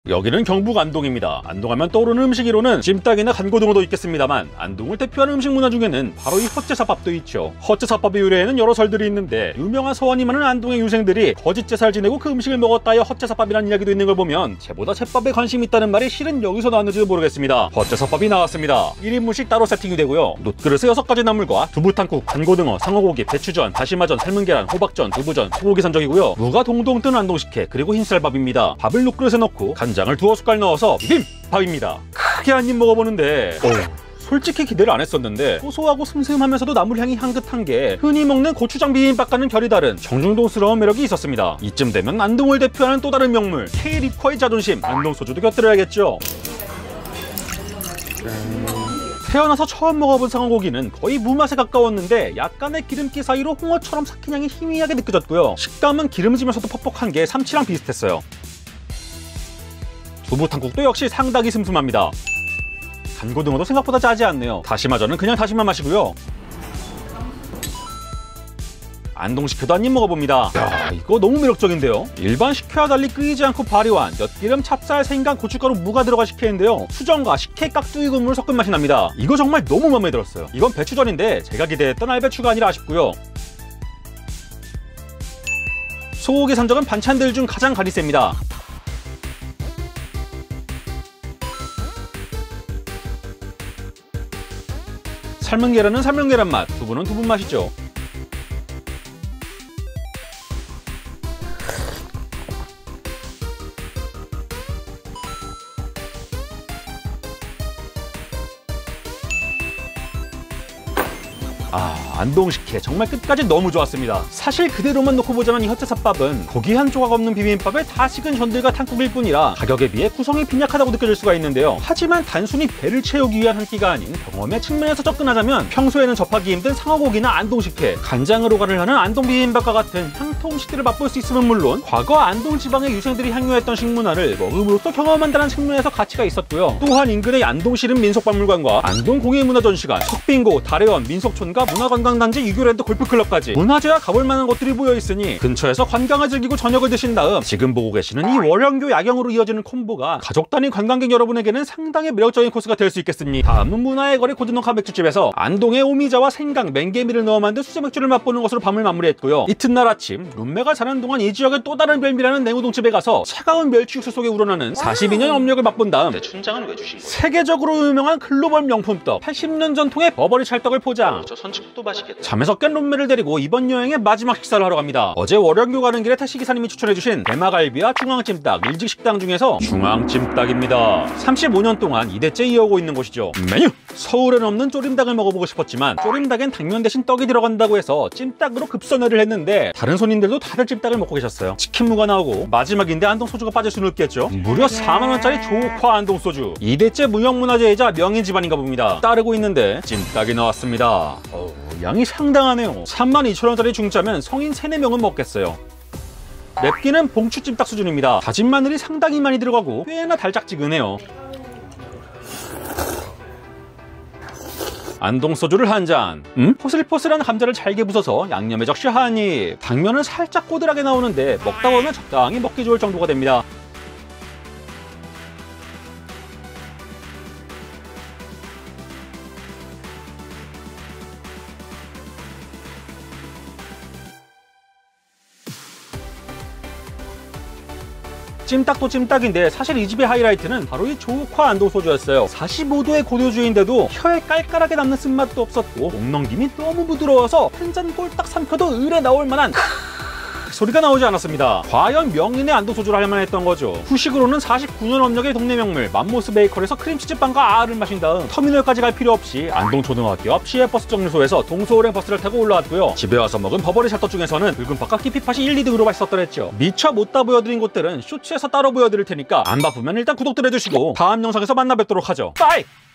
여기는 경북 안동입니다. 안동하면 떠오르는 음식으로는 찜닭이나 간고등어도 있겠습니다만 안동을 대표하는 음식 문화 중에는 바로 이 헛제사밥도 있죠. 헛제사밥의 유래에는 여러 설들이 있는데 유명한 서원이 많은 안동의 유생들이 거짓 제사를 지내고 그 음식을 먹었다여 헛제사밥이라는 이야기도 있는 걸 보면 제보다 제밥에 관심이 있다는 말이 실은 여기서 나왔는지도 모르겠습니다. 헛제사밥이 나왔습니다. 1인분씩 따로 세팅이 되고요. 놋그릇에 6가지 나물과 두부탕국, 간고등어, 상어고기, 배추전, 다시마전, 삶은 계란, 호박전, 두부전, 소고기 선적이고요. 무가 동동 뜬 안동식혜 그리고 흰쌀밥입니다. 밥을 놋그릇에 넣고 간장을 2숟갈 넣어서 비빔밥입니다. 크게 한 입 먹어보는데 솔직히 기대를 안 했었는데 고소하고 슴슴하면서도 나물향이 향긋한 게 흔히 먹는 고추장 비빔밥과는 결이 다른 정중동스러운 매력이 있었습니다. 이쯤 되면 안동을 대표하는 또 다른 명물 K리커의 자존심 안동 소주도 곁들여야겠죠. 태어나서 처음 먹어본 상어고기는 거의 무맛에 가까웠는데 약간의 기름기 사이로 홍어처럼 삭힌 향이 희미하게 느껴졌고요. 식감은 기름지면서도 퍽퍽한 게 삼치랑 비슷했어요. 두부탕국도 역시 상당히 슴슴합니다. 간고등어도 생각보다 짜지 않네요. 다시마전은 그냥 다시마 맛이고요. 안동 식혜도 한 입 먹어봅니다. 야, 이거 너무 매력적인데요. 일반 식혜와 달리 끓이지 않고 발효한 엿기름, 찹쌀, 생강, 고춧가루, 무가 들어간 식혜인데요. 수정과 식혜 깍두기 국물을 섞은 맛이 납니다. 이거 정말 너무 마음에 들었어요. 이건 배추전인데 제가 기대했던 알배추가 아니라 아쉽고요. 소고기 산적은 반찬들 중 가장 간이 셉니다. 삶은 계란은 삶은 계란 맛, 두부는 두부 맛이죠. 안동 식혜 정말 끝까지 너무 좋았습니다. 사실 그대로만 놓고 보자면 이 헛제사밥은 고기 한 조각 없는 비빔밥에 다 식은 전들과 탕국일 뿐이라 가격에 비해 구성이 빈약하다고 느껴질 수가 있는데요. 하지만 단순히 배를 채우기 위한 한 끼가 아닌 경험의 측면에서 접근하자면 평소에는 접하기 힘든 상어고기나 안동 식혜, 간장으로 간을 하는 안동 비빔밥과 같은 향토 음식들을 맛볼 수 있으면 물론 과거 안동 지방의 유생들이 향유했던 식문화를 먹음으로써 경험한다는 측면에서 가치가 있었고요. 또한 인근의 안동시립 민속박물관과 안동 공예문화전시관, 석빙고, 다래원, 민속촌과 문화관광단지, 유교랜드, 골프클럽까지 문화재와 가볼 만한 것들이 모여 있으니 근처에서 관광을 즐기고 저녁을 드신 다음 지금 보고 계시는 이 월영교 야경으로 이어지는 콤보가 가족 단위 관광객 여러분에게는 상당히 매력적인 코스가 될 수 있겠으니 다음은 문화의 거리 고즈넉한 맥주집에서 안동의 오미자와 생강, 맹개미를 넣어 만든 수제맥주를 맛보는 것으로 밤을 마무리했고요. 이튿날 아침 룸메가 자는 동안 이 지역의 또 다른 별미라는 냉우동집에 가서 차가운 멸치 육수 속에 우러나는 42년 염력을 맛본 다음 춘장은 왜 주신 거예요? 세계적으로 유명한 글로벌 명품떡 80년 전통의 버버리 찰떡을 포장. 저 선치국도 맛있겠다. 잠에서 깬 룸메를 데리고 이번 여행의 마지막 식사를 하러 갑니다. 어제 월영교 가는 길에 택시기사님이 추천해주신 대마갈비와 중앙찜닭 일직식당 중에서 중앙찜닭입니다. 35년 동안 2대째 이어오고 있는 곳이죠. 메뉴! 서울엔 없는 쪼림닭을 먹어보고 싶었지만 쪼림닭엔 당면 대신 떡이 들어간다고 해서 찜닭으로 급선회를 했는데 다른 손님들도 다들 찜닭을 먹고 계셨어요. 치킨무가 나오고 마지막인데 안동 소주가 빠질 수는 없겠죠. 무려 4만원짜리 조화 안동 소주. 2대째 무형문화재이자 명인 집안인가 봅니다. 따르고 있는데 찜닭이 나왔습니다. 양이 상당하네요. 32,000원짜리 중짜면 성인 3, 4명은 먹겠어요. 맵기는 봉추찜닭 수준입니다. 다진 마늘이 상당히 많이 들어가고 꽤나 달짝지근해요. 안동 소주를 한 잔. 포슬포슬한 감자를 잘게 부숴서 양념에 적시 한 입. 당면은 살짝 꼬들하게 나오는데 먹다 보면 적당히 먹기 좋을 정도가 됩니다. 찜닭도 찜닭인데 사실 이 집의 하이라이트는 바로 이 조uk화 안동 소주였어요. 45도의 고도주인데도 혀에 깔깔하게 남는 쓴맛도 없었고 목넘김이 너무 부드러워서 한 잔 꼴딱 삼켜도 을에 나올 만한 소리가 나오지 않았습니다. 과연 명인의 안동 소주를 할 만했던 거죠. 후식으로는 49년 업력의 동네 명물 맘모스 베이커리에서 크림치즈빵과 아를 마신 다음 터미널까지 갈 필요 없이 안동 초등학교 앞 시외버스 정류소에서 동서울행 버스를 타고 올라왔고요. 집에 와서 먹은 버버리 샷떡 중에서는 붉은팥과 키피팥이 1, 2등으로 맛있었더랬죠. 미처 못 다 보여드린 곳들은 쇼츠에서 따로 보여드릴 테니까 안 바쁘면 일단 구독들 해주시고 다음 영상에서 만나 뵙도록 하죠. 빠이!